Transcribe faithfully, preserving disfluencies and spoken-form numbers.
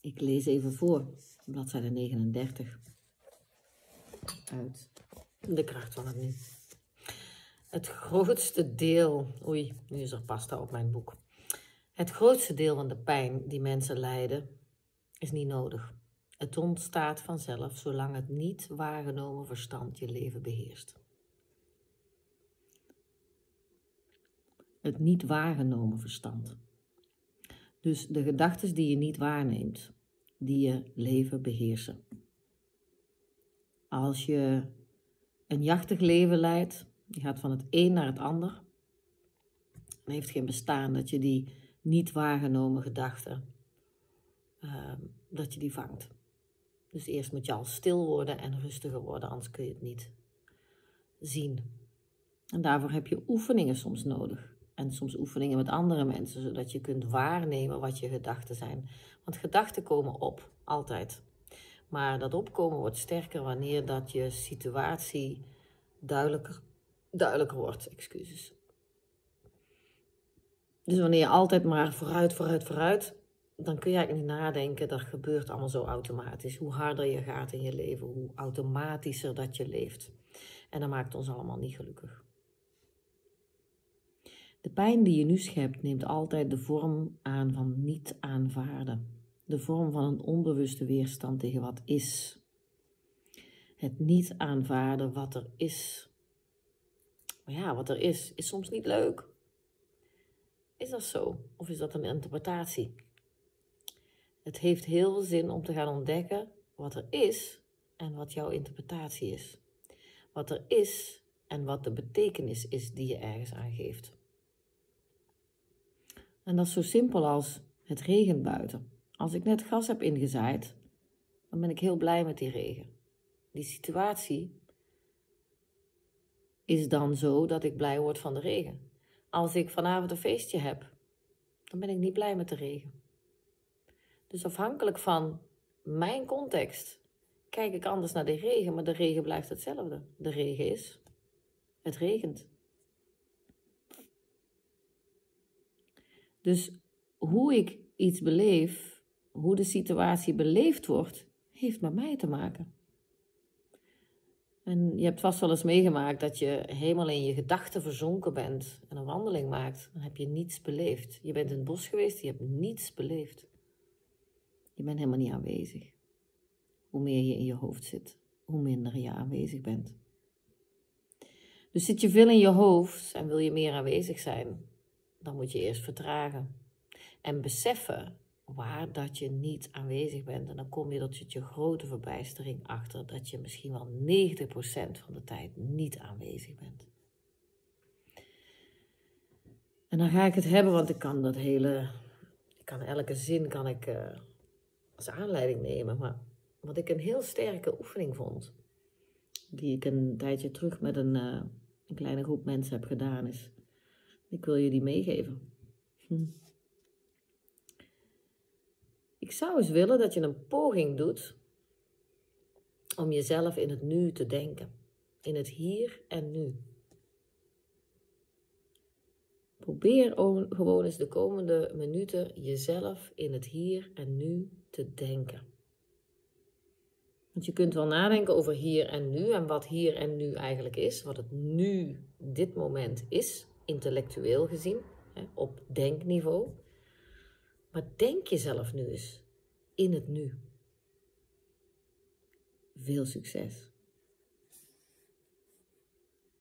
Ik lees even voor, bladzijde negenendertig, uit De kracht van het nu. Het grootste deel, oei, nu is er pasta op mijn boek. Het grootste deel van de pijn die mensen lijden, is niet nodig. Het ontstaat vanzelf, zolang het niet waargenomen verstand je leven beheerst. Het niet waargenomen verstand. Dus de gedachten die je niet waarneemt, die je leven beheersen. Als je een jachtig leven leidt, je gaat van het een naar het ander, dan heeft geen bestaan dat je die niet waargenomen gedachten, uh, dat je die vangt. Dus eerst moet je al stil worden en rustiger worden, anders kun je het niet zien. En daarvoor heb je oefeningen soms nodig. En soms oefeningen met andere mensen, zodat je kunt waarnemen wat je gedachten zijn. Want gedachten komen op, altijd. Maar dat opkomen wordt sterker wanneer dat je situatie duidelijker, duidelijker wordt. Excuses. Dus wanneer je altijd maar vooruit, vooruit, vooruit, dan kun je eigenlijk niet nadenken. Dat gebeurt allemaal zo automatisch. Hoe harder je gaat in je leven, hoe automatischer dat je leeft. En dat maakt ons allemaal niet gelukkig. De pijn die je nu schept neemt altijd de vorm aan van niet aanvaarden. De vorm van een onbewuste weerstand tegen wat is. Het niet aanvaarden wat er is. Maar ja, wat er is, is soms niet leuk. Is dat zo? Of is dat een interpretatie? Het heeft heel veel zin om te gaan ontdekken wat er is en wat jouw interpretatie is. Wat er is en wat de betekenis is die je ergens aan geeft. En dat is zo simpel als het regent buiten. Als ik net gas heb ingezaaid, dan ben ik heel blij met die regen. Die situatie is dan zo dat ik blij word van de regen. Als ik vanavond een feestje heb, dan ben ik niet blij met de regen. Dus afhankelijk van mijn context kijk ik anders naar de regen, maar de regen blijft hetzelfde. De regen is, het regent. Dus hoe ik iets beleef, hoe de situatie beleefd wordt, heeft met mij te maken. En je hebt vast wel eens meegemaakt dat je helemaal in je gedachten verzonken bent en een wandeling maakt. Dan heb je niets beleefd. Je bent in het bos geweest, je hebt niets beleefd. Je bent helemaal niet aanwezig. Hoe meer je in je hoofd zit, hoe minder je aanwezig bent. Dus zit je veel in je hoofd en wil je meer aanwezig zijn, dan moet je eerst vertragen. En beseffen waar dat je niet aanwezig bent. En dan kom je tot je grote verbijstering achter dat je misschien wel negentig procent van de tijd niet aanwezig bent. En dan ga ik het hebben, want ik kan dat hele, ik kan elke zin kan ik uh, als aanleiding nemen. Maar wat ik een heel sterke oefening vond, die ik een tijdje terug met een, uh, een kleine groep mensen heb gedaan, is, ik wil je die meegeven. Hm. Ik zou eens willen dat je een poging doet om jezelf in het nu te denken. In het hier en nu. Probeer gewoon eens de komende minuten jezelf in het hier en nu te denken. Want je kunt wel nadenken over hier en nu en wat hier en nu eigenlijk is. Wat het nu, dit moment is, intellectueel gezien, op denkniveau. Maar denk jezelf nu eens in het nu. Veel succes!